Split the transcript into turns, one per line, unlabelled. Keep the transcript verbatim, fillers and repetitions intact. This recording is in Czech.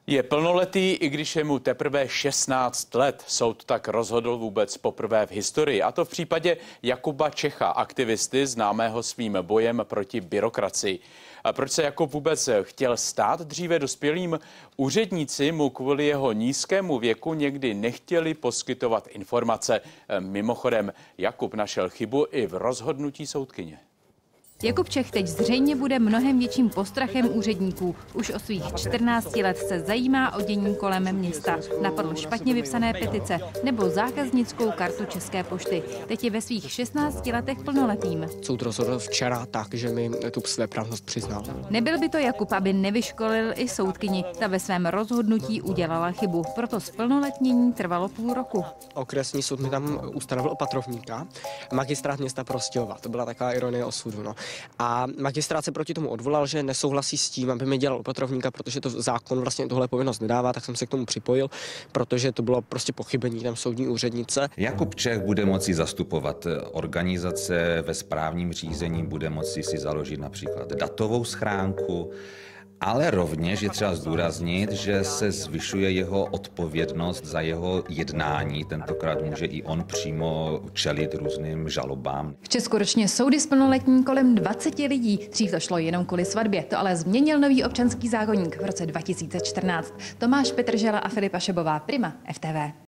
Je plnoletý, i když je mu teprve šestnáct let. Soud tak rozhodl vůbec poprvé v historii. A to v případě Jakuba Čecha, aktivisty známého svým bojem proti byrokracii. A proč se Jakub vůbec chtěl stát dříve dospělým? Úředníci mu kvůli jeho nízkému věku někdy nechtěli poskytovat informace. Mimochodem, Jakub našel chybu i v rozhodnutí soudkyně.
Jakub Čech teď zřejmě bude mnohem větším postrachem úředníků. Už o svých čtrnácti let se zajímá o dění kolem města. Napadl špatně vypsané petice nebo zákaznickou kartu České pošty. Teď je ve svých šestnácti letech plnoletým.
Soud rozhodl včera tak, že mi tu svéprávnost přiznal.
Nebyl by to Jakub, aby nevyškolil i soudkyni. Ta ve svém rozhodnutí udělala chybu. Proto zplnoletnění trvalo půl roku.
Okresní soud mi tam ustanovil opatrovníka. Magistrát města Prostějova. To byla taková ironie osudu. No. A magistrát se proti tomu odvolal, že nesouhlasí s tím, aby mi dělal opatrovníka, protože to zákon vlastně tohle povinnost nedává, tak jsem se k tomu připojil, protože to bylo prostě pochybení tam soudní úřednice.
Jakub Čech bude moci zastupovat organizace ve správním řízení, bude moci si založit například datovou schránku, ale rovněž je třeba zdůraznit, že se zvyšuje jeho odpovědnost za jeho jednání. Tentokrát může i on přímo čelit různým žalobám.
V Česku ročně soudy splnoletní kolem dvaceti lidí. Dřív to šlo jenom kvůli svatbě. To ale změnil nový občanský zákoník v roce dva tisíce čtrnáct. Tomáš Petržela a Filipa Šebová, Prima, F T V.